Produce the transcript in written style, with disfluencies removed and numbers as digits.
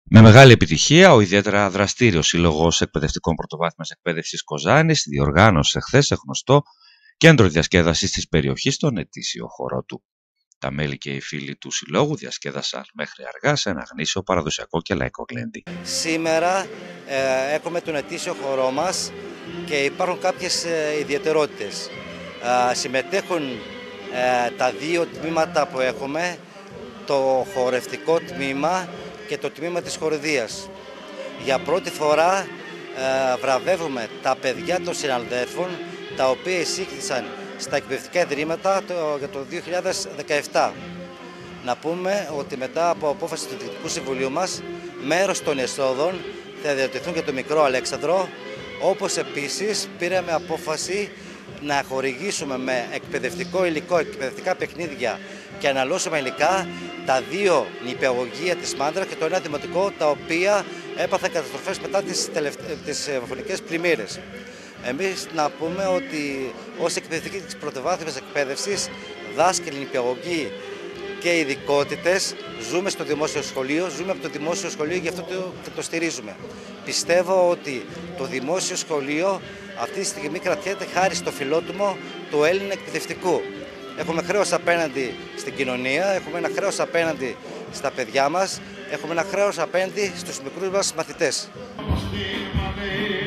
Με μεγάλη επιτυχία, ο ιδιαίτερα δραστήριος Σύλλογος Εκπαιδευτικών Πρωτοβάθμιας Εκπαίδευσης Κοζάνης διοργάνωσε χθες σε γνωστό κέντρο διασκέδασης της περιοχής στον ετήσιο χώρο του. Τα μέλη και οι φίλοι του Συλλόγου διασκέδασαν μέχρι αργά σε ένα γνήσιο παραδοσιακό και λαϊκό γλέντι. Σήμερα έχουμε τον ετήσιο χορό μας και υπάρχουν κάποιες ιδιαιτερότητες. Συμμετέχουν τα δύο τμήματα που έχουμε, το χορευτικό τμήμα και το τμήμα της χορηδίας. Για πρώτη φορά βραβεύουμε τα παιδιά των συναδέλφων, τα οποία εισήχθησαν στα εκπαιδευτικά ιδρύματα για το 2017. Να πούμε ότι μετά από απόφαση του Διοικητικού Συμβουλίου μας, μέρος των εσόδων θα διατεθούν για το μικρό Αλέξανδρο, όπως επίσης πήραμε απόφαση να χορηγήσουμε με εκπαιδευτικό υλικό, εκπαιδευτικά παιχνίδια και αναλώσιμα υλικά τα δύο νηπιαγωγεία της Μάντρα και το ένα δημοτικό, τα οποία έπαθαν καταστροφές μετά τις φωνικές πλημμύρες. Εμείς να πούμε ότι ως εκπαιδευτική της πρωτοβάθμιας εκπαίδευσης, δάσκαλοι, νηπιαγωγοί και ειδικότητες ζούμε στο δημόσιο σχολείο, ζούμε από το δημόσιο σχολείο, γι' αυτό το στηρίζουμε. Πιστεύω ότι το δημόσιο σχολείο αυτή τη στιγμή κρατιέται χάρη στο φιλότιμο του Έλληνα εκπαιδευτικού. Έχουμε χρέος απέναντι στην κοινωνία, έχουμε ένα χρέος απέναντι στα παιδιά μας, έχουμε ένα χρέος απέναντι στους μικρούς μας μαθητές.